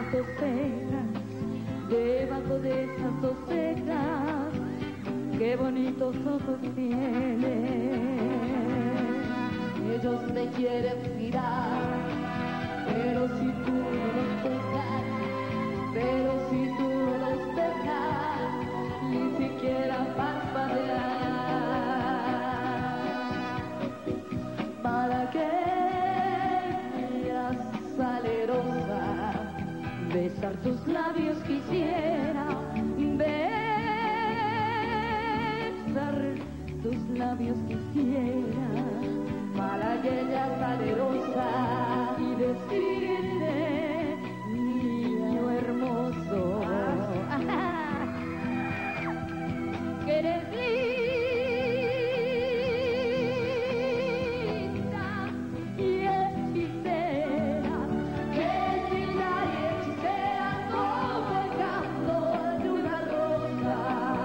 esas dos cejas, debajo de esas dos cejas, qué bonitos ojos tienes. Ellos te quieren mirar, pero si tú no los tocas, pero si tú no los dejas, ni siquiera parpadear. Malagueña salerosa, besar tus labios quisiera, besar tus labios quisiera, malagueña salerosa, y decirte, niño hermoso, que eres linda y hechicera, que es linda y hechicera como el canto de una rosa.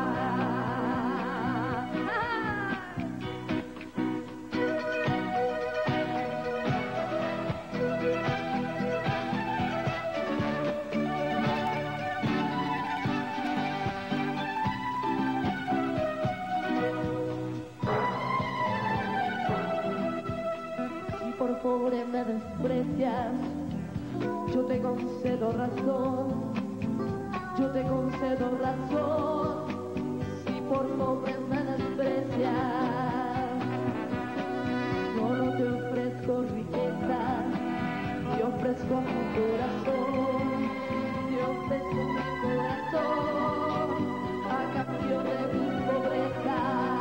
Por pobre me desprecias, yo te concedo razón, yo te concedo razón. Si por pobre me desprecias, solo te ofrezco riqueza, te ofrezco mi corazón, te ofrezco mi corazón, a cambio de mi pobreza.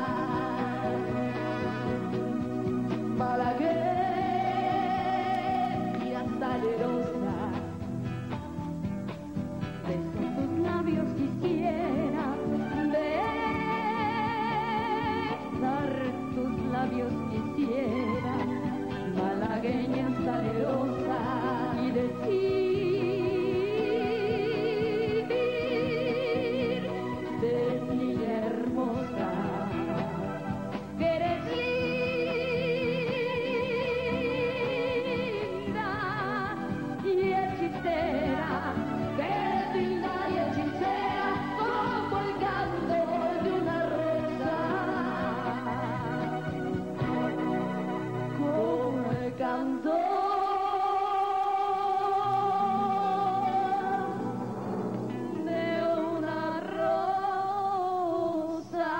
Malagueña salerosa, besar tus labios quisiera, besar tus labios quisiera, malagueña salerosa, y decirte, niña hermosa, que eres linda y hechicera, que eres linda y hechicera como el canto de una rosa, como el canto de una rosa.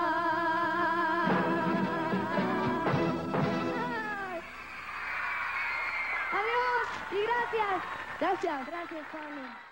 Adiós y gracias. Gracias, Pablo.